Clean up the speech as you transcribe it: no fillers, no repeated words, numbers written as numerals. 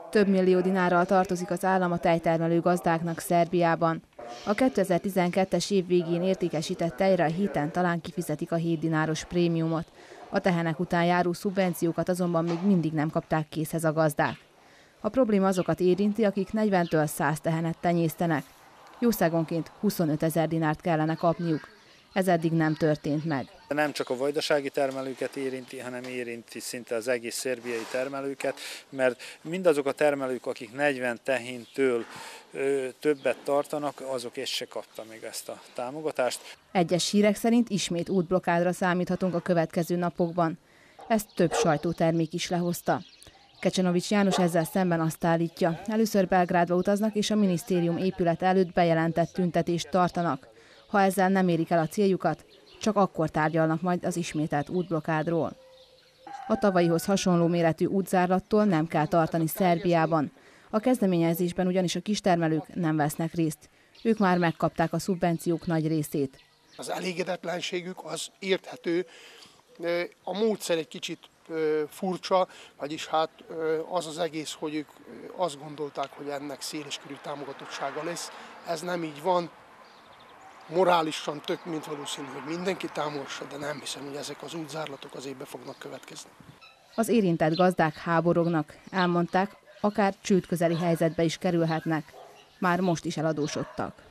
Több millió dinárral tartozik az állam a tejtermelő gazdáknak Szerbiában. A 2012-es év végén értékesített tejre a héten talán kifizetik a 7 dináros prémiumot. A tehenek után járó szubvenciókat azonban még mindig nem kapták készhez a gazdák. A probléma azokat érinti, akik 40-től 100 tehenet tenyésztenek. Jószágonként 25 000 dinárt kellene kapniuk. Ez eddig nem történt meg. Nem csak a vajdasági termelőket érinti, hanem érinti szinte az egész szerbiai termelőket, mert mindazok a termelők, akik 40 tehéntől többet tartanak, azok és se kapta még ezt a támogatást. Egyes hírek szerint ismét útblokkádra számíthatunk a következő napokban. Ezt több sajtótermék is lehozta. Kecsenovics János ezzel szemben azt állítja, először Belgrádba utaznak és a minisztérium épület előtt bejelentett tüntetést tartanak. Ha ezzel nem érik el a céljukat, csak akkor tárgyalnak majd az ismételt útblokkádról. A tavalyihoz hasonló méretű útzárlattól nem kell tartani Szerbiában. A kezdeményezésben ugyanis a kistermelők nem vesznek részt. Ők már megkapták a szubvenciók nagy részét. Az elégedetlenségük az érthető, a módszer egy kicsit furcsa, vagyis hát az az egész, hogy ők azt gondolták, hogy ennek széleskörű támogatottsága lesz. Ez nem így van. Morálisan tök mint valószínű, hogy mindenki támogassa, de nem hiszem, hogy ezek az útzárlatok azért be fognak következni. Az érintett gazdák háborognak, elmondták, akár csődközeli helyzetbe is kerülhetnek. Már most is eladósodtak.